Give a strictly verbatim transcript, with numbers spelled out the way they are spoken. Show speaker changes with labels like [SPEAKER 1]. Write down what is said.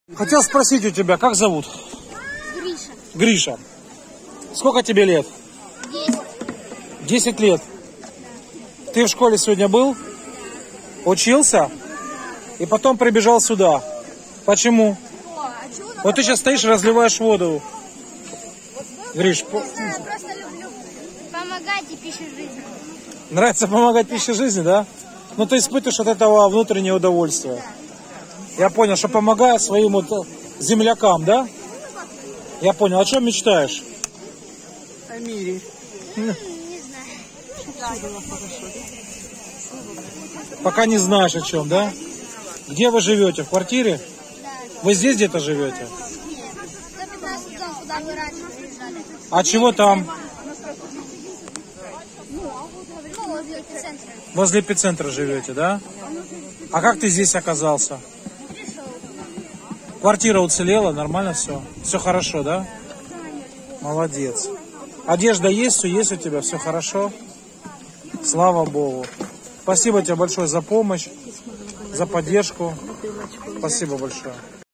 [SPEAKER 1] Хотел спросить у тебя, как зовут?
[SPEAKER 2] Гриша.
[SPEAKER 1] Гриша. Сколько тебе лет?
[SPEAKER 2] Десять.
[SPEAKER 1] Десять лет. Ты в школе сегодня был? Учился? И потом прибежал сюда. Почему? Вот ты сейчас стоишь и разливаешь воду. Гриш, по...
[SPEAKER 2] Я просто люблю помогать и пищу жизни.
[SPEAKER 1] Нравится помогать пище жизни, да? Ну ты испытываешь от этого внутреннее удовольствие. Я понял, что помогая своим вот землякам, да? Я понял. О чем мечтаешь?
[SPEAKER 3] О мире.
[SPEAKER 2] Не знаю.
[SPEAKER 1] Пока не знаешь о чем, да? Где вы живете? В квартире?
[SPEAKER 2] Да.
[SPEAKER 1] Вы здесь где-то живете?
[SPEAKER 2] сто пятнадцать дом, куда мы раньше приезжали.
[SPEAKER 1] А чего там?
[SPEAKER 2] Ну, возле эпицентра.
[SPEAKER 1] Возле эпицентра живете, да? А как ты здесь оказался?
[SPEAKER 2] Пришел.
[SPEAKER 1] Квартира уцелела, нормально все? Все хорошо, да? Молодец. Одежда есть, все есть у тебя, все хорошо? Слава Богу. Спасибо тебе большое за помощь, за поддержку. Спасибо большое.